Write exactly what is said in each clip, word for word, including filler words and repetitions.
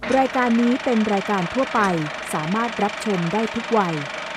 รายการนี้เป็นรายการทั่วไปสามารถรับชมได้ทุกวัย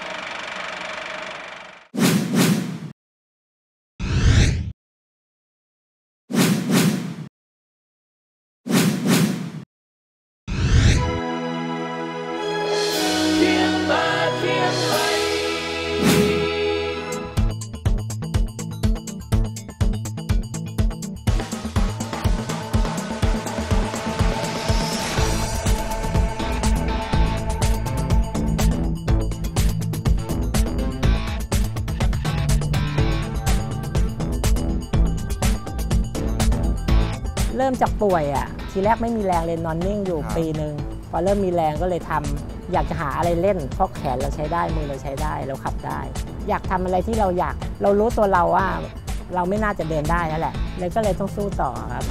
เริ่มจากป่วยอ่ะทีแรกไม่มีแรงเลยนอนนิ่งอยู่ปีหนึ่งพอเริ่มมีแรงก็เลยทำอยากจะหาอะไรเล่นเพราะแขนเราใช้ได้มือเราใช้ได้เราขับได้อยากทำอะไรที่เราอยากเรารู้ตัวเราว่าเราไม่น่าจะเดินได้แล้วแหละเลยก็เลยต้องสู้ต่อครับ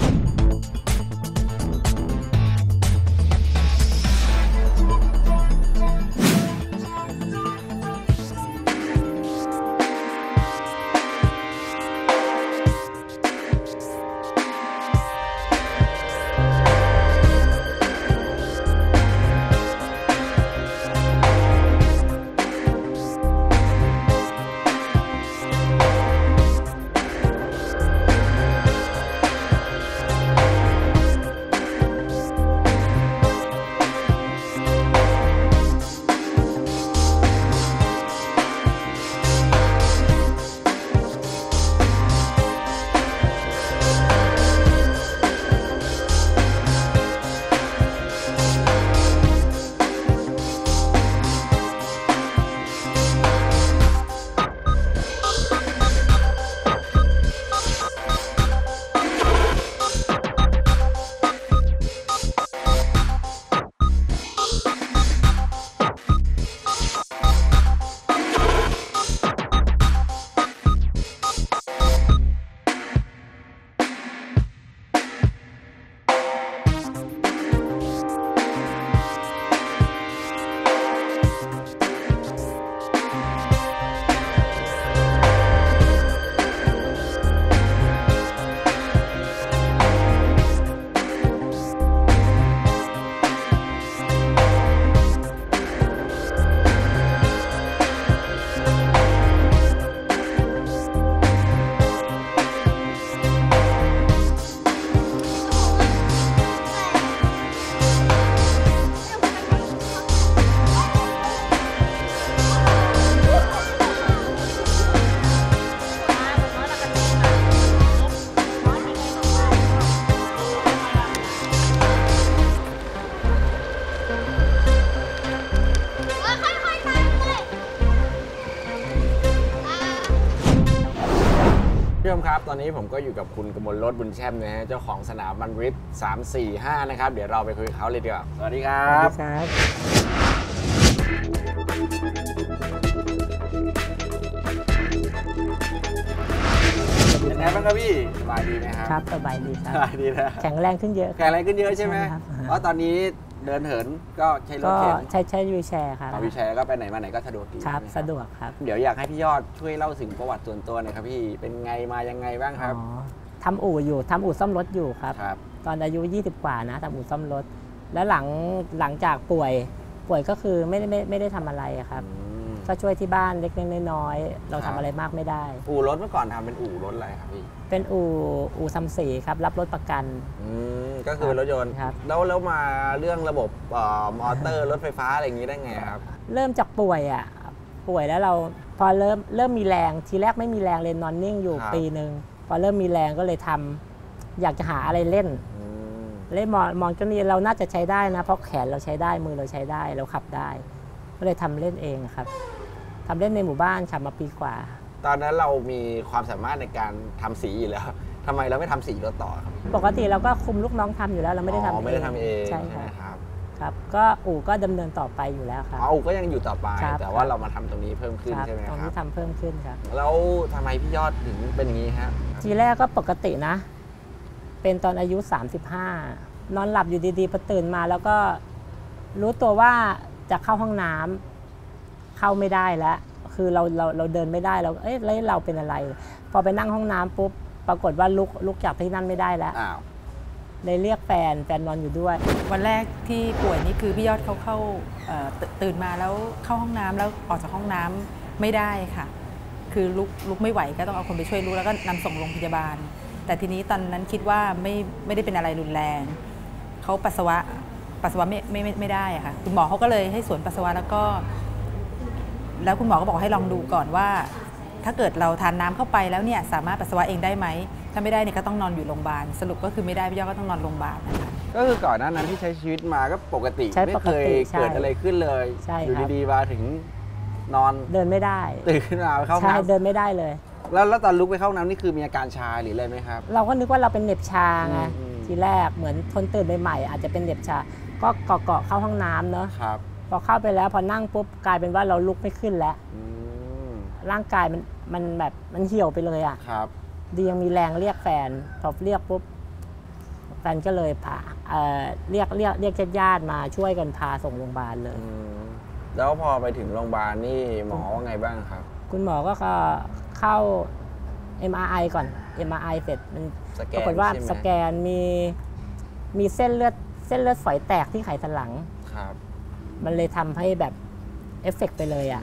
ผู้ชมครับตอนนี้ผมก็อยู่กับคุณกมลรสบุญแช่มนะฮะเจ้าของสนามมันริฟสาม สี่ ห้านะครับเดี๋ยวเราไปคุยกับเขาเลยดีกว่าสวัสดีครับสวัสดีครับเป็นไงบ้างครับพี่สบายดีไหมครับครับสบายดีครับสบายดีนะแข็งแรงขึ้นเยอะแข็งแรงขึ้นเยอะใช่ไหมเพราะตอนนี้เดินเหินก็ใช้รถเข็นใช้ใช้วีลแชร์ครับวีลแชร์ก็ไปไหนมาไหนก็สะดวกดีครับสะดวกครับเดี๋ยวอยากให้พี่ยอดช่วยเล่าถึงประวัติส่วนตัวหน่อยครับพี่เป็นไงมายังไงบ้างครับทำอู่อยู่ทำอู่ซ่อมรถอยู่ครับตอนอายุยี่สิบกว่านะทำอู่ซ่อมรถแล้วหลังหลังจากป่วยป่วยก็คือไม่ได้ไม่ไม่ได้ทำอะไรครับก็ช่วยที่บ้านเล็กๆน้อยๆเราทำอะไรมากไม่ได้อู่รถเมื่อก่อนทำเป็นอู่รถอะไรครับพี่เป็นอู่อู่ซัมสีครับรับรถประกันอืมก็คือรถยนต์ครับแล้วแล้วมาเรื่องระบบมอเตอร์รถไฟฟ้าอะไรอย่างนี้ได้ไงครับเริ่มจากป่วยอ่ะป่วยแล้วเราพอเริ่มเริ่มมีแรงทีแรกไม่มีแรงเลยนอนนิ่งอยู่ปีหนึ่งพอเริ่มมีแรงก็เลยทำอยากจะหาอะไรเล่นเล่นมองมองก็นี่เราน่าจะใช้ได้นะเพราะแขนเราใช้ได้มือเราใช้ได้เราขับได้ก็เลยทำเล่นเองครับทำเล่นในหมู่บ้านขับมาปีกว่าตอนนั้นเรามีความสามารถในการทำสีอยู่แล้วทำไมเราไม่ทำสีรถต่อครับปกติเราก็คุมลูกน้องทำอยู่แล้วเราไม่ได้ทำเองไม่ได้ทำเองใช่ครับครับก็อู่ก็ดำเนินต่อไปอยู่แล้วครับอู่ก็ยังอยู่ต่อไปแต่ว่าเรามาทำตรงนี้เพิ่มขึ้นใช่ไหมครับตรงนี้ทำเพิ่มขึ้นครับแล้วทำไมพี่ยอดถึงเป็นอย่างนี้ฮะทีแรกก็ปกตินะเป็นตอนอายุสามสิบห้านอนหลับอยู่ดีๆพอตื่นมาแล้วก็รู้ตัวว่าจะเข้าห้องน้ำเข้าไม่ได้แล้วคือเราเราเราเดินไม่ได้เราเอ๊ะแล้วเราเป็นอะไรพอไปนั่งห้องน้ำปุ๊บปรากฏว่าลุกลุกจากที่นั่นไม่ได้แล้วเลยเรียกแฟนแฟนนอนอยู่ด้วยวันแรกที่ป่วยนี่คือพี่ยอดเขาเข้าตื่นมาแล้วเข้าห้องน้ำแล้วออกจากห้องน้ำไม่ได้ค่ะคือลุกลุกไม่ไหวก็ต้องเอาคนไปช่วยลุกแล้วก็นำส่งโรงพยาบาลแต่ทีนี้ตอนนั้นคิดว่าไม่ไม่ได้เป็นอะไรรุนแรงเขาปัสสาวะปัสสาวะไม่ไม่ไม่ได้อะค่ะคุณหมอเขาก็เลยให้สวนปัสสาวะแล้วก็แล้วคุณหมอก็บอกให้ลองดูก่อนว่าถ้าเกิดเราทานน้ำเข้าไปแล้วเนี่ยสามารถปัสสาวะเองได้ไหมถ้าไม่ได้เนี่ยก็ต้องนอนอยู่โรงพยาบาลสรุปก็คือไม่ได้พี่ยอดก็ต้องนอนโรงพยาบาลนะคะก็คือก่อนหน้านั้นที่ใช้ชีวิตมาก็ปกติไม่เคยเกิดอะไรขึ้นเลยอยู่ดีๆมาถึงนอนเดินไม่ได้ตื่นขึ้นมาเข้าห้องน้ำเดินไม่ได้เลยแล้วแล้วตอนลุกไปเข้าห้องน้ำนี่คือมีอาการชาหรืออะไรไหมครับเราก็นึกว่าเราเป็นเหน็บชาไงทีแรกเหมือนคนตื่นใหม่ๆอาจจะเป็นเหน็บชาก็เกาะๆเข้าห้องน้ำเนอะพอเข้าไปแล้วพอนั่งปุ๊บกลายเป็นว่าเราลุกไม่ขึ้นแล้วร่างกายมันมันแบบมันเหี่ยวไปเลยอ่ะดียังมีแรงเรียกแฟนพอเรียกปุ๊บแฟนก็เลยพาเอ่อเรียกเรียกเรียกญาติมาช่วยกันพาส่งโรงพยาบาลเลยแล้วพอไปถึงโรงพยาบาลนี่หมอว่าไงบ้างครับคุณหมอก็เข้า เอ็ม อาร์ ไอ ก่อน เอ็ม อาร์ ไอ เสร็จมันปรากฏว่าสแกนมีมีเส้นเลือดเส้นเลือดฝอยแตกที่ไขสันหลังครับมันเลยทำให้แบบเอฟเฟกต์ไปเลยอ่ะ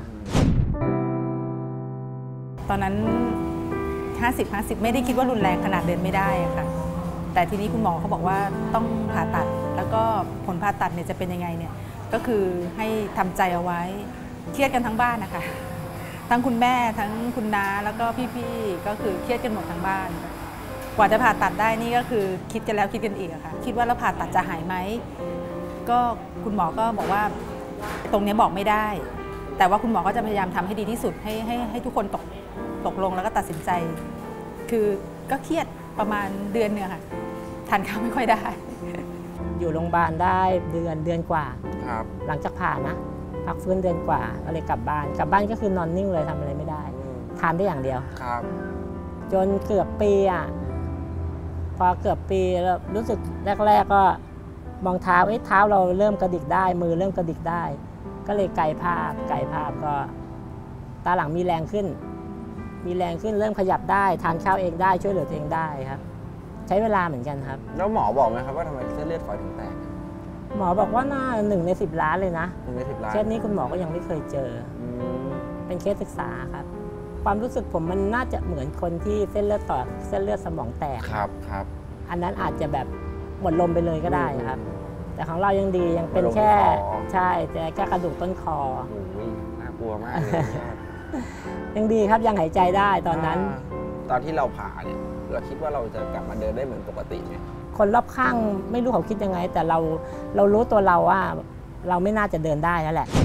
ตอนนั้นห้าสิบ ห้าสิบไม่ได้คิดว่ารุนแรงขนาดเดินไม่ได้อะค่ะแต่ทีนี้คุณหมอเขาบอกว่าต้องผ่าตัดแล้วก็ผลผ่าตัดเนี่ยจะเป็นยังไงเนี่ยก็คือให้ทำใจเอาไว้เครียดกันทั้งบ้านนะคะทั้งคุณแม่ทั้งคุณน้าแล้วก็พี่ๆก็คือเครียดกันหมดทั้งบ้านกว่าจะผ่าตัดได้นี่ก็คือคิดกันแล้วคิดกันอีกอะค่ะคิดว่าแล้วผ่าตัดจะหายไหมก็คุณหมอก็บอกว่าตรงนี้บอกไม่ได้แต่ว่าคุณหมอก็จะพยายามทำให้ดีที่สุดให้ให้ให้ทุกคนตกตกลงแล้วก็ตัดสินใจคือก็เครียดประมาณเดือนนึงค่ะทานข้าวไม่ค่อยได้อยู่โรงพยาบาลได้เดือนเดือนกว่าครับหลังจากผ่านะพักฟื้นเดือนกว่าก็เลยกลับบ้านกลับบ้านก็คือนอนนิ่งเลยทำอะไรไม่ได้ทานได้อย่างเดียวครับจนเกือบปีอ่ะพอเกือบปีแล้วรู้สึกแรกๆก็มองเท้าไอ้เท้าเราเริ่มกระดิกได้มือเริ่มกระดิกได้ก็เลยไกลภาพไกลภาพก็ตาหลังมีแรงขึ้นมีแรงขึ้นเริ่มขยับได้ทานข้าวเองได้ช่วยเหลือตัวเองได้ครับใช้เวลาเหมือนกันครับแล้วหมอบอกไหมครับว่าทำไมเส้นเลือดฝอยถึงแตกหมอบอกว่าน่าหนึ่งในสิบล้านเลยนะหนึ่งในสิบล้านเคสนี้คุณหมอก็ยังไม่เคยเจอเป็นเคสศึกษาครับความรู้สึกผมมันน่าจะเหมือนคนที่เส้นเลือดต่อเส้นเลือดสมองแตกครับครับอันนั้นอาจจะแบบหมดลมไปเลยก็ได้ครับแต่ของเรายังดียังเป็นแค่ใช่แต่แค่กระดูกต้นคอน่ากลัวมากเลยยังดีครับยังหายใจได้ตอนนั้นตอนที่เราผ่าเนี่ยเราคิดว่าเราจะกลับมาเดินได้เหมือนปกติไหมคนรอบข้างไม่รู้เขาคิดยังไงแต่เราเรารู้ตัวเราว่าเราไม่น่าจะเดินได้แล้วแหละ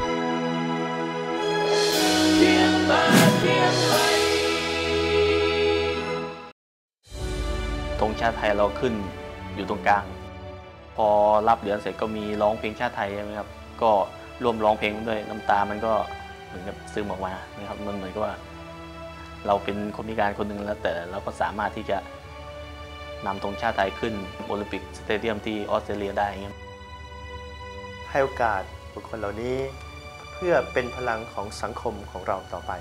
ธงชาติไทยเราขึ้นอยู่ตรงกลางพอรับเหรียญเสร็จก็มีร้องเพลงชาติไทยใช่ไหมครับก็ร่วมร้องเพลงด้วยน้ำตามันก็เหมือนกับซึมออกมานะครับมันเหมือนกับว่าเราเป็นคนพิการคนหนึ่งแล้วแต่เราก็สามารถที่จะนำธงชาติไทยขึ้นโอลิมปิกสเตเดียมที่ออสเตรเลียได้เงี้ยให้โอกาสบุคคลเหล่านี้เพื่อเป็นพลังของสังคมของเราต่อไป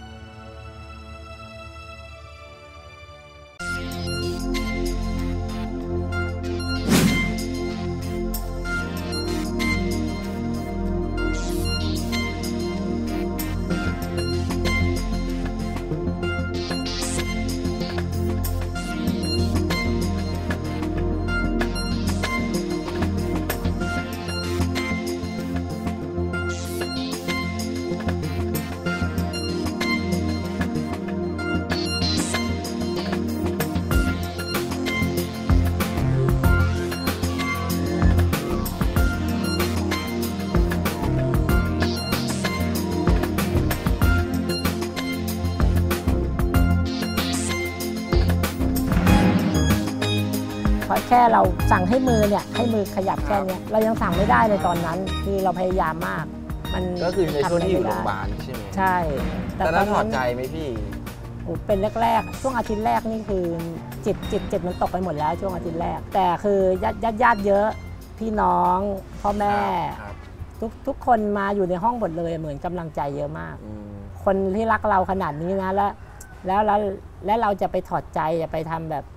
แค่เราสั่งให้มือเนี่ยให้มือขยับแค่นี้เรายังสั่งไม่ได้เลยตอนนั้นคือเราพยายามมากมันก็คือในช่วงที่อยู่โรงพยาบาลใช่ไหมใช่แต่ตอนนั้นถอดใจไหมพี่โอ้เป็นแรกๆช่วงอาทิตย์แรกนี่คือจิตจิตจิตมันตกไปหมดแล้วช่วงอาทิตย์แรกแต่คือญาติญาติญาติเยอะพี่น้องพ่อแม่ทุกทุกคนมาอยู่ในห้องหมดเลยเหมือนกำลังใจเยอะมากคนที่รักเราขนาดนี้นะแล้วแล้วแล้วแล้วเราจะไปถอดใจจะไปทำแบบ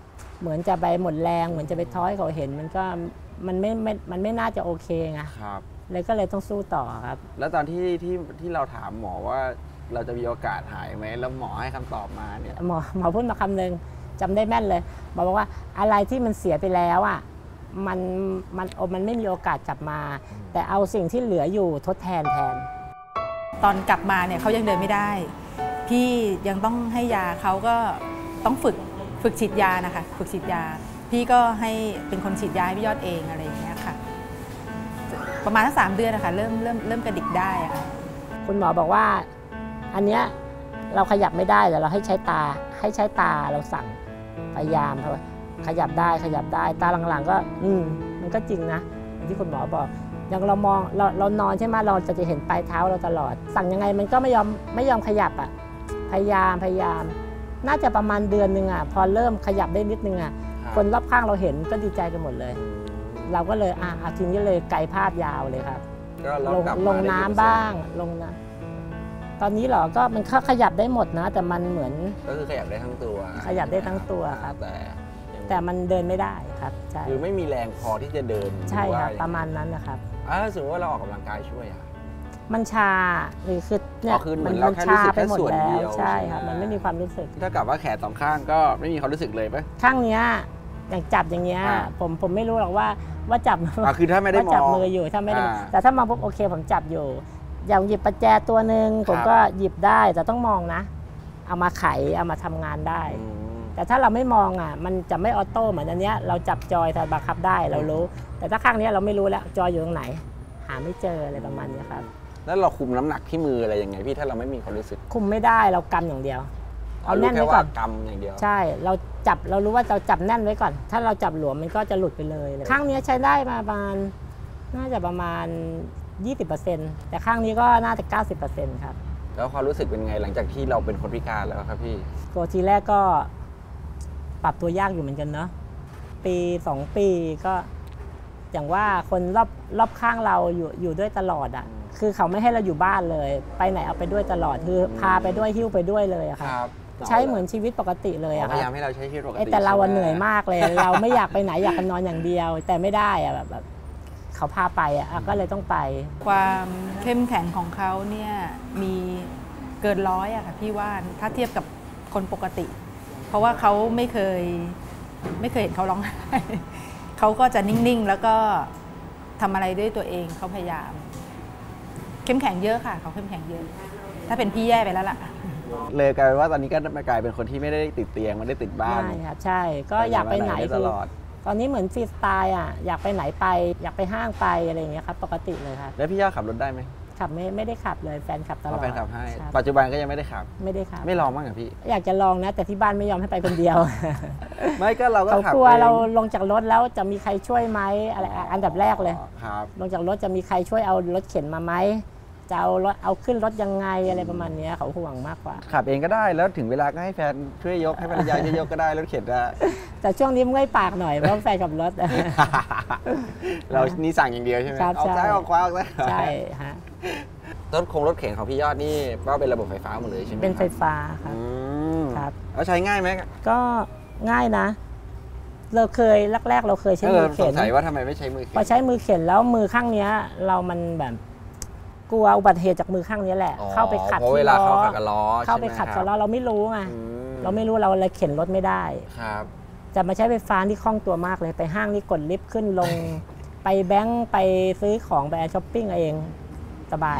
เหมือนจะไปหมดแรงเหมือนจะไปท้อยเขาเห็นมันก็มันไม่ไม่มันไม่น่าจะโอเคไงครับเลยก็เลยต้องสู้ต่อครับแล้วตอนที่ที่ที่เราถามหมอว่าเราจะมีโอกาสหายไหมแล้วหมอให้คำตอบมาเนี่ยหมอหมอพูดมาคำหนึ่งจำได้แม่นเลยบอกว่าอะไรที่มันเสียไปแล้วอ่ะมันมันมันไม่มีโอกาสกลับมา แต่เอาสิ่งที่เหลืออยู่ทดแทนแทนตอนกลับมาเนี่ยเขายังเดินไม่ได้ พี่ยังต้องให้ยาเขาก็ต้องฝึกฝึกฉีดยานะคะฝึกฉีดยาพี่ก็ให้เป็นคนฉีดยาให้พี่ยอดเองอะไรอย่างเงี้ยค่ะประมาณสักสามเดือนนะคะเริ่มเริ่มเริ่มกระดิกได้อะค่ะคุณหมอบอกว่าอันเนี้ยเราขยับไม่ได้แต่เราให้ใช้ตาให้ใช้ตาเราสั่งพยายามครับขยับได้ขยับได้ตาหลังๆก็อืมมันก็จริงนะอย่างที่คุณหมอบอกอย่างเรามองเราเรานอนใช่ไหมเราจะจะเห็นปลายเท้าเราตลอด สั่งยังไงมันก็ไม่ยอมไม่ยอมขยับอ่ะพยายามพยายาม น่าจะประมาณเดือนหนึ่งอ่ะพอเริ่มขยับได้นิดนึงอ่ะคนรอบข้างเราเห็นก็ดีใจกันหมดเลย เราก็เลยอ่ะทีนี้เลยไกลภาพยาวเลยครับก็เราลงกลับลมาง ได้น้ำกี่เปอร์เซ็นต์บ้างลงน้ำตอนนี้เหรอก็มันขยับได้หมดนะ แต่มันเหมือนก็คือขยับได้ทั้งตัวขยับได้ทั้งตัวครับแต่ยังแต่มันเดินไม่ได้ครับใช่คือไม่มีแรงพอที่จะเดินใช่ครับหอว่ประมาณนั้นนะครับอ่าสมมติว่าเราออกกำลังกายช่วยอ่ะมันชาหรือคือเนี่อ๋ยอคือเหมืมัอนเราแค่รู้ชาสึกไปหมดแค่ส่วนแล้เดีวยวใช่ใช่ไหมครับมันไม่มีความรู้สึกถ้ากับว่าแขนสองข้างก็ไม่มีความรู้สึกเลยปะข้างเนี้ยอย่างจับอย่างเงี้ยอ่าผมผมไม่รู้หรอกว่าว่าจับอ่าคือถ้าไม่ได้ว่าม จับองมืออยู่ถ้าไม่ได้อ่าแต่ถ้ามองปุ๊บโอเคผมจับอยู่ อย่างหยิบประแจตัวหนึ่งผมครับก็หยิบได้แต่ต้องมองนะ เอามาไขเอามาทำงานได้อืมแต่ถ้าเราไม่มองอ่ะมันจะไม่ออโต้เหมือนอันเนี้ยเราจับจอยแต่บังคับได้เรารู้ แต่ถ้าข้างเนี้ยเราไม่รู้แล้วจอยอยู่ตรงไหน หาไม่เจออะไรประมาณเนี้ยครับแล้วเราคุมน้ำหนักที่มืออะไรยังไงพี่ถ้าเราไม่มีความรู้สึกคุมไม่ได้เรากำอย่างเดียว เอารู้แน่นแค่ไว้ก่ว่าอนกำอย่างเดียวใช่เราจับเรารู้ว่าเราจับแน่นไว้ก่อน ถ้าเราจับหลวมมันก็จะหลุดไปเลยข้างนี้ใช้ได้มาประมาณน่าจะประมาณ ยี่สิบเปอร์เซ็นต์ แต่ข้างนี้ก็น่าจะ เก้าสิบเปอร์เซ็นต์ ครับแล้วความรู้สึกเป็นไงหลังจากที่เราเป็นคนพิการแล้วครับพี่โกทีแรกก็ปรับตัวยากอยู่เหมือนกันเนาะปีสองปีก็อย่างว่าคนรอบรอบข้างเราอยู่อยู่ด้วยตลอดอ่ะคือเขาไม่ให้เราอยู่บ้านเลย ไปไหนเอาไปด้วยตลอดคือพาไปด้วยหิ้วไปด้วยเลยอะค่ะใช้เหมือนชีวิตปกติเลยอะพค่ะยายามให้เราใช้ชีวิตปกไอ้ติแต่เราอะใช่ไเหนื่อยมากเลย เราไม่อยากไปไหนอยากนอนอย่างเดียว แต่ไม่ได้อะแบบแบบเขาพาไปอะอ่ะก็เลยต้องไปความเข้มแข็งของเขาเนี่ยมีเกินร้อยอะค่ะพี่ว่าถ้าเทียบกับคนปกติ เพราะว่าเขาไม่เคยไม่เคยเห็นเขาร้องไห้ เขาก็จะนิ่งๆแล้วก็ทำอะไรด้วยตัวเองเขาพยายาม เข้มแข็งเยอะค่ะเขาเข้มแข็งเยอะ ถ้าเป็นพี่แย่ไปแล้วล่ะเลยกลายเป็นว่าตอนนี้ก็มากลายเป็นคนที่ไม่ได้ติดเตียงไม่ได้ติดบ้านใช่ครับใช่ก็อยากไปไหนด้ตคือลอดตอนนี้เหมือนฟรีสไตล์อ่ะอยากไปไหนไป อยากไปห้างไปอะไรอย่างเงี้ยครับปกติเลยครับแล้วพี่ย่าขับรถได้ไหมขับไม่ไม่ได้ขับเลยแฟนขับตลอ๋ออดแฟนขับให้ครับปัจจุบันก็ยังไม่ได้ขับไม่ได้ขับไม่ลองบ้างเหรอพี่อยากจะลองนะ แต่ที่บ้านไม่ยอมให้ไปคนเดียวไม่ก็เราก็เขาขับกลัวองเราลงจากรถแล้วจะมีใครช่วยไหมอะไรอันดับแรกเลยครับลงจากรถจะมีใครช่วยเอารถเข็นมาไหมจะเอารถเอาขึ้นรถยังไงอะไรประมาณเนี้ยเขาห่วงมากกว่าขับเองก็ได้แล้วถึงเวลาก็ให้แฟนช่วยยกให้ภรรยาช่วยยกก็ได้รถเข็นอะแต่ช่วงนี้เมื่อยปากหน่อยเพราะแฟนขับรถเรานี่สั่งอย่างเดียวใช่ไหมครับออกซ้ายใช่ออกขวาออกซ้ายใช่ฮะรถคงรถเข็นของพี่ยอดนี่ก็เป็นระบบไฟฟ้าหมดเลยใช่ไหมเป็นไฟครับฟ้าครับอืมครับแล้วใช้ง่ายไหมก็ง่ายนะ เราเคยแรกๆเราเคยใช้เอมืออสเข็งนสัยว่าทำไมไม่ใช้มือเข็นพอใช้มือเข็นแล้วมือข้างเนี้ย เรามันแบบกลัวอุบัติเหตุจากมือข้างนี้แหละอ๋อเข้าไปขัดเพราะเวที่ลาล้อเข้าขัดกับล้อเข้าไปใช่หมขัดคกัรับบ ล้อเราไม่รู้ไงอืมเราไม่รู้เราเลยเข็นรถไม่ได้ครับจะมาใช้ไฟฟ้าที่คล่องตัวมากเลยไปห้างนี่กดลิฟต์ขึ้นลง ไปแบงก์ไปซื้อของไปช้อปปิ้งเองสบาย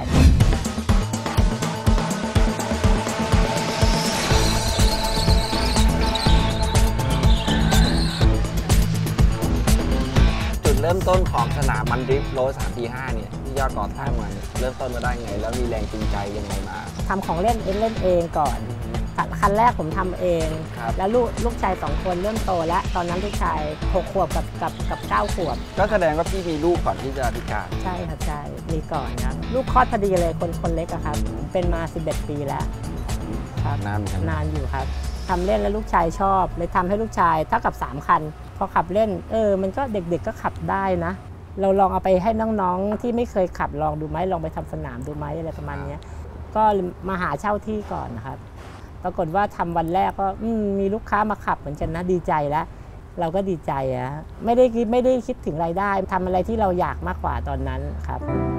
จุดเริ่มต้นของสนามมันดริฟต์โรสามปีห้าเนี่ยที่ยอดก่อตั้งมาเนี่ยเริ่มต้นมาได้ไง แล้วมีแรงจูงใจยังไงมาทำของเล่นเองเล่นเองก่อนคันแรกผมทำเองครับแล้วลูกลูกชายสองคนเริ่มโตแล้ว ตอนนั้นลูกชายหกขวบกับกับกับเก้าขวบก็แสดงว่าพี่มีลูกก่อนที่จะพิการใช่ครับใช่มีก่อนครับลูกคลอดพอดีเลยคนคนเล็กอะครับ เป็นมาสิบเอ็ดปีแล้วครับนานเหมือนกันนานอยู่ครับทำเล่นแล้วลูกชายชอบ เลยทำให้ลูกชายเท่ากับสามคัน พอขับเล่นเออมันก็เด็กๆก็ขับได้นะ เราลองเอาไปให้น้องๆที่ไม่เคยขับลองดูไหมลองไปทำสนามดูไหมอะไรประมาณเนี้ยก็มาหาเช่าที่ก่อนนะครับ ปรากฏว่าทำวันแรกก็อืมมีลูกค้ามาขับเหมือนกันนะดีใจแล้วเราก็ดีใจอะไม่ได้คิดไม่ได้คิดถึงรายได้ทำอะไรที่เราอยากมากกว่าตอนนั้นครับ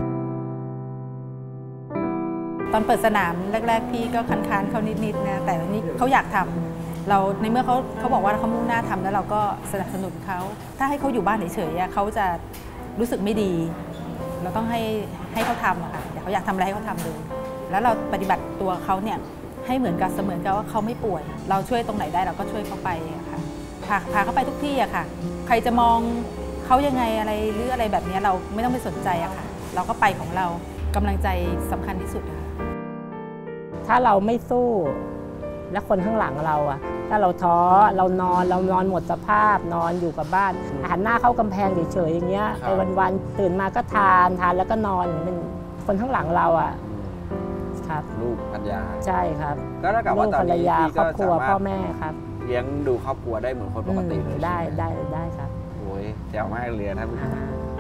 ตอนเปิดสนามแรกๆพี่ก็คันๆเขานิดๆนะแต่นี่เขาอยากทำเราในเมื่อเขาเขาบอกว่าเขามุ่งหน้าทำแล้วเราก็สนับสนุนเขาถ้าให้เขาอยู่บ้านเฉยๆเขาจะรู้สึกไม่ดีเราต้องให้ให้เขาทำอะค่ะเดี๋ยวเขาอยากทำอะไรให้เขาทำเลยแล้วเราปฏิบัติตัวเขาเนี่ยให้เหมือนกับเสมือนกับว่าเขาไม่ป่วยเราช่วยตรงไหนได้เราก็ช่วยเขาไปอะค่ะพาพาเขาไปทุกที่อะค่ะใครจะมองเขายังไงอะไรหรืออะไรแบบนี้เราไม่ต้องไปสนใจอะค่ะเราก็ไปของเรากำลังใจสำคัญที่สุดค่ะถ้าเราไม่สู้และคนข้างหลังเราอะถ้าเราท้อเรานอนเรานอนหมดสภาพนอนอยู่กับบ้านหันหน้าเข้ากำแพงเฉยๆอย่างเงี้ยไปวันๆตื่นมาก็ทานทานแล้วก็นอนเป็นคนข้างหลังเราอะครับลูกภรรยาใช่ครับก็เท่ากับว่าตอนนี้พี่ก็ครอบครัวพ่อแม่ครับเลี้ยงดูครอบครัวได้เหมือนคนปกติเลยได้ได้ได้ครับโอ้ยแจ๋วมากเลยท่านผู้ชม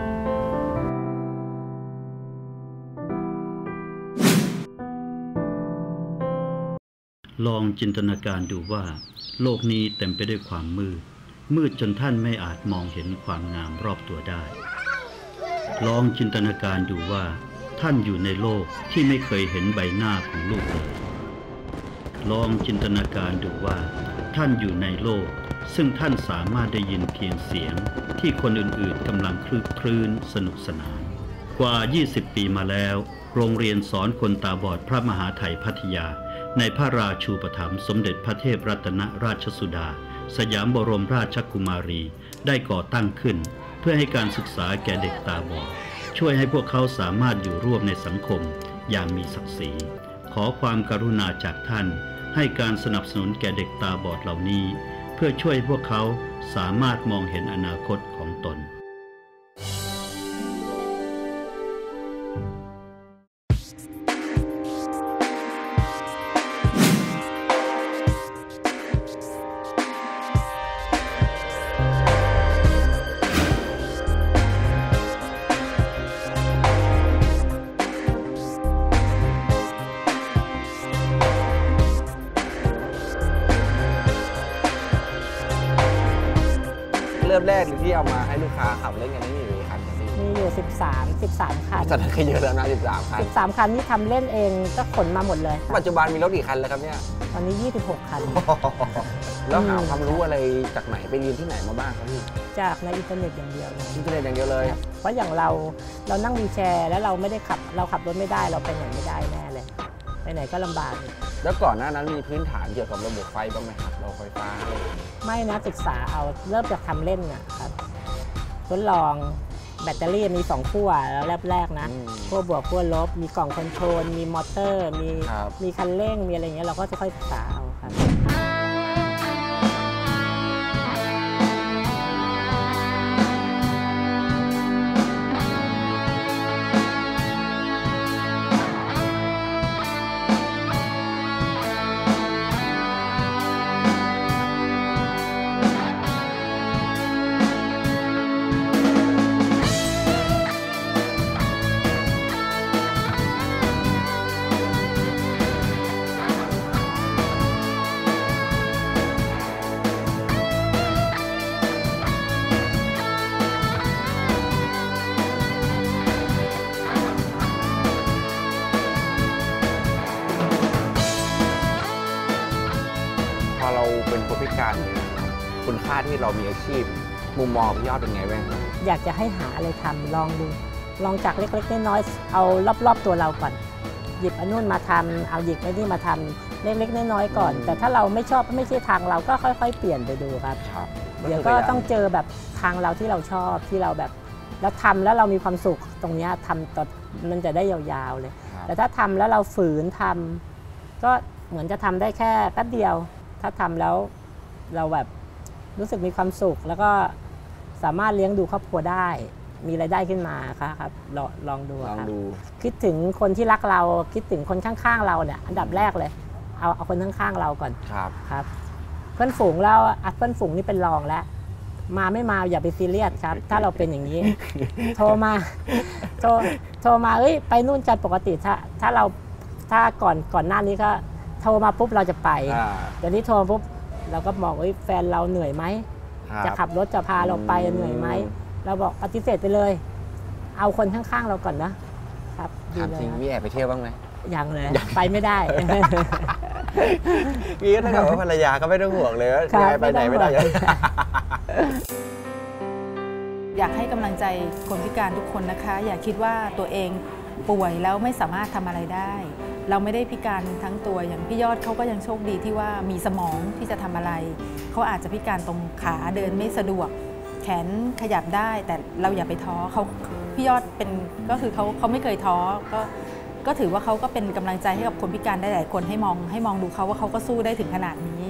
ลองจินตนาการดูว่าโลกนี้เต็มไปด้วยความมืดมืดจนท่านไม่อาจมองเห็นความงามรอบตัวได้ลองจินตนาการดูว่าท่านอยู่ในโลกที่ไม่เคยเห็นใบหน้าของลูกเลยลองจินตนาการดูว่าท่านอยู่ในโลกซึ่งท่านสามารถได้ยินเพียงเสียงที่คนอื่นๆกำลังคลึกครื้นสนุกสนานกว่ายี่สิบปีมาแล้วโรงเรียนสอนคนตาบอดพระมหาไทยพัทยาในพระราชูปถัมภ์สมเด็จพระเทพรัตนราชสุดาสยามบรมราชกุมารีได้ก่อตั้งขึ้นเพื่อให้การศึกษาแก่เด็กตาบอดช่วยให้พวกเขาสามารถอยู่ร่วมในสังคมอย่างมีศักดิ์ศรีขอความกรุณาจากท่านให้การสนับสนุนแก่เด็กตาบอดเหล่านี้เพื่อช่วยพวกเขาสามารถมองเห็นอนาคตของตนเริ่มแรกที่เอามาให้ลูกค้าขับเล่นกันนี่มีกี่คันครับพี่มีอยู่สิบสาม สิบสามคันตอนนั้นก็เยอะแล้วนะสิบสามคันสิบสามคันที่ทำเล่นเองก็ขนมาหมดเลยปัจจุบันมีรถกี่คันแล้วครับเนี่ยตอนนี้ยี่สิบหกคันแล้วหาความรู้อะไรจากไหนไปเรียนที่ไหนมาบ้างครับพี่จากในอินเทอร์เน็ตอย่างเดียวอินเทอร์เน็ตอย่างเดียวเลยเพราะอย่างเราเรานั่งวีลแชร์แล้วเราไม่ได้ขับเราขับรถไม่ได้เราไปไหนไม่ได้แน่เลยไปไหนก็ลำบากแล้วก่อนหน้านั้นมีพื้นฐานเกี่ยวกับระบบไฟบ้างไหมครับระบบไฟฟ้าไม่นะศึกษาเอาเริ่มจากทำเล่นนะครับทดลองแบตเตอรี่มีสองขั้วแล้วแรกๆนะขั้วบวกขั้วลบมีกล่องคอนโทรลมีมอเตอร์มีมีคันเร่งมีอะไรอย่างเงี้ยเราก็จะค่อยศึกษาเอาครับเป็นผู้พิการคุณค่าที่เรามีอาชีพมุมมองพี่ยอดเป็นไงบ้างครับอยากจะให้หาอะไรทำลองดูลองจากเล็กๆน้อยๆเอารอบๆตัวเราก่อนหยิบอันนู้นมาทำเอาหยิบไอ้นี่มาทำเล็กๆน้อยๆก่อนแต่ถ้าเราไม่ชอบไม่ใช่ทางเราก็ค่อยๆเปลี่ยนไปดูครับเดี๋ยวก็ต้องเจอแบบทางเราที่เราชอบที่เราแบบแล้วทำแล้วเรามีความสุขตรงนี้ทำต่อมันจะได้ยาวๆเลยแต่ถ้าทำแล้วเราฝืนทำก็เหมือนจะทำได้แค่แป๊บเดียวถ้าทำแล้วเราแบบรู้สึกมีความสุขแล้วก็สามารถเลี้ยงดูครอบครัวได้มีรายได้ขึ้นมาครับลองลองดูครับคิดถึงคนที่รักเราคิดถึงคนข้างๆเราเนี่ยอันดับแรกเลยเอาเอาคนข้างๆเราก่อนครับครับเพื่อนฝูงเราอ่ะเพื่อนฝูงนี่เป็นรองแล้วมาไม่มาอย่าไปซีเรียสครับถ้าเราเป็นอย่างนี้โทรมาโทรโทรมาเอ้ยไปนู่นกันปกติถ้าถ้าเราถ้าก่อนก่อนหน้านี้ก็โทรมาปุ๊บเราจะไปเดี๋ยวนี้โทรปุ๊บเราก็มองว่าแฟนเราเหนื่อยไหมจะขับรถจะพาเราไปเหนื่อยไหมเราบอกปฏิเสธไปเลย เอาคนข้างๆเราก่อนนะครับดีถามเลยจริงครับมีแอบไปเที่ยวบ้างไหมยังเลยไปไม่ได้พี่ก็ต้องบอกว่าภรรยาก็ไม่ต้องห่วงเลยว่าครับไปไหนไม่ได้ไม่ต้องห่วงอยากให้กำลังใจคนพิการทุกคนนะคะ อย่าคิดว่าตัวเองป่วยแล้วไม่สามารถทำอะไรได้ เราไม่ได้พิการทั้งตัวอย่างพี่ยอดเขาก็ยังโชคดีที่ว่ามีสมองที่จะทำอะไรเขาอาจจะพิการตรงขาเดินไม่สะดวก แขนขยับได้ แต่เราอย่าไปท้อเขาพี่ยอดเป็นก็คือเขาเขาไม่เคยท้อก็ก็ถือว่าเขาก็เป็นกำลังใจให้กับคนพิการได้หลายคนให้มองให้มองดูเขาว่าเขาก็สู้ได้ถึงขนาดนี้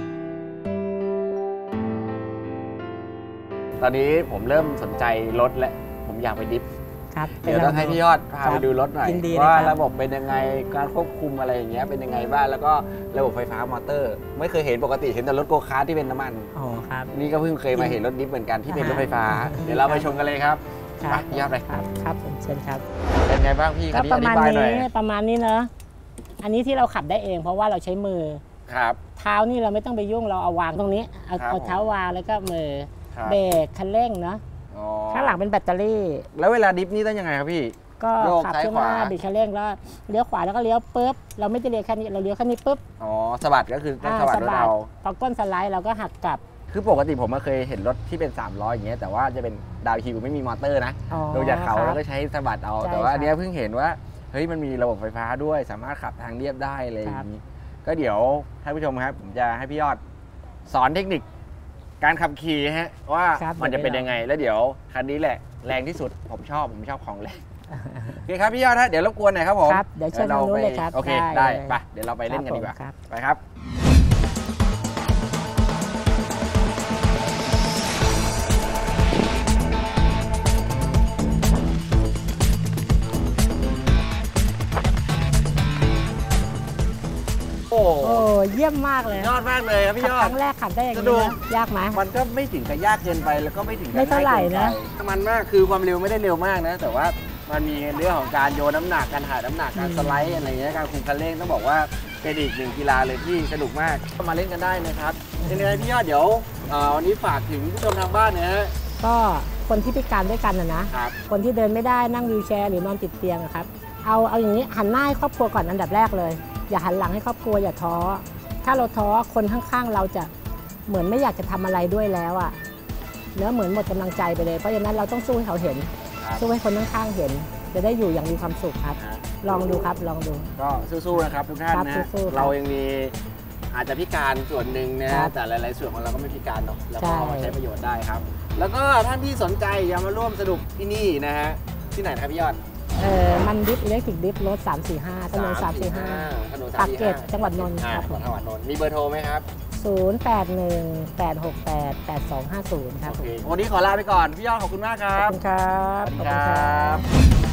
ตอนนี้ผมเริ่มสนใจรถและผมอยากไปดิฟครับเดี๋ยวต้องให้พี่ยอดพาไปดูรถหน่อยยินดีเลยว่าครับระบบเป็นยังไงการควบคุมอะไรอย่างเงี้ยเป็นยังไงบ้างแล้วก็ระบบไฟฟ้ามอเตอร์ ไม่เคยเห็นปกติเห็นแต่รถโกคาร์ทที่เป็นน้ำมันอ๋อครับนี่ก็เพิ่งเคยมาเห็นรถดิฟเหมือนกันที่เป็นรถไฟฟ้าอ่าเดี๋ยวเราไปชมกันเลยครับครับไปยอดเลยครับครับผมเชิญครับเป็นไงบ้างพี่ก็คันประนี้อมาณธิบายหน่อยนี้ประมาณนี้เนอะอันนี้ที่เราขับได้เอง เพราะว่าเราใช้มือครับเท้านี่เราไม่ต้องไปยุ่งเราเอาวางตรงนี้เอาครับเอาเท้าวางแล้วก็มือครับเบรกคันเร่งเนาะอ๋อข้างหลังเป็นแบตเตอรี่แล้วเวลาดิฟนี่ต้องยังไงครับพี่ก็โยกขับซ้ายขึ้นมาขวาบิดคันเร่งแล้วเลี้ยวขวาแล้วก็เลี้ยวปุ๊บเราไม่ได้เลี้ยวแค่นี้เราเลี้ยวแค่นี้ปุ๊บอ๋อสะบัดก็คือต้องอ่าสะบัดรถเอาพอก้นสไลด์เราก็หักกลับคือปกติผมก็เคยเห็นรถที่เป็นสามล้ออย่างเงี้ยแต่ว่าจะเป็นดาวฮิลไม่มีมอเตอร์นะอ๋อลงจากเขาครับแล้วก็ใช้สะบัดเอาใช่แต่ว่าอันเนี้คยรับเพิ่งเห็นว่าเฮ้ยมันมีระบบไฟฟ้าด้วย สามารถขับทางเรียบได้อะไรอย่างนี้ ก็เดี๋ยวท่านผู้ชมครับ ผมจะให้พี่ยอดสอนเทคนิคการขับขี่ฮะว่าครับมันจะเป็นยังไง แล้วเดี๋ยวคันนี้แหละแรงที่สุดผมชอบผมชอบของแรงโอเคครับพี่ยอดฮะเดี๋ยวรบกวนหน่อยครับผมครับเดี๋ยวเชิญทางนู้นเลยครับโอเคได้ได้เลยไปเดี๋ยวเราไปเล่นกันดีกว่าครับไปครับ โอ้โอ้เยี่ยมมากเลยยอดมากเลยครับพี่ขับยอคดรั้งแรกขับได้อย่างสนี้นุกนะยากไหมมันก็ไม่ถึงกับยากเกินไปแล้วก็ไม่ถึงกับไม่เท่าไหร่ง่ยกินะปมันมากคือความเร็วไม่ได้เร็วมากนะ แต่ว่ามันมีเรื่องของการโยนน้ำหนักการถ่ายน้ำหนักการสไลด์อะไรเงี้ยการคุมคันเร่งต้องบอกว่าเป็นอีกหนึ่งกีฬาเลยที่สนุกมากก็มาเล่นกันได้นะครับยังไงพี่ยอดเดี๋ยวเอ่อวันนี้ฝากถึงผู้ชมทางบ้านนะฮะก็คนที่พิการด้วยกันนะนะครับคนที่เดินไม่ได้นั่งวีลแชร์หรือนอนติดเตียงอะครับเอาเอาอย่างนี้หันหน้าให้ครอบครัวก่อนอันดับแรกเลย อย่าหันหลังให้ครอบครัวอย่าท้อถ้าเราท้อคนข้างๆเราจะเหมือนไม่อยากจะทำอะไรด้วยแล้วอะเนื้อเหมือนหมดกำลังใจไปเลยเพราะฉะนั้นเราต้องสู้ให้เขาเห็นครับสู้ให้คนข้างๆเห็น จะได้อยู่อย่างมีความสุขครับนะลองดูครับลองดูก็สู้ๆนะครับทุกท่านครับนะสู้ๆครับเรายังมีอาจจะพิการส่วนหนึ่งนะครัฮะบแต่หลาย ๆ ส่วนของเราก็ไม่พิการเนาะแล้วใช่ก็เอามาใช้ประโยชน์ได้ครับ แล้วก็ท่านที่สนใจอยากมาร่วมสนุกที่นี่นะฮะที่ไหนครับพี่ยอดเออมันดิฟอิเล็กทริกดิฟรถสามสี่ห้าถนนสามสี่ห้าถนนปากเกร็ดสามสี่ห้าจังหวัดนนท์อ่าครับจังหวัดนนท์มีเบอร์โทรไหมครับศูนย์แปดหนึ่งแปดหกแปดแปดสองห้าศูนย์ครับโอเควันนี้ขอลาไปก่อนพี่ยอดขอบคุณมากคขรัอบบ คุณครับสวัสดีครับ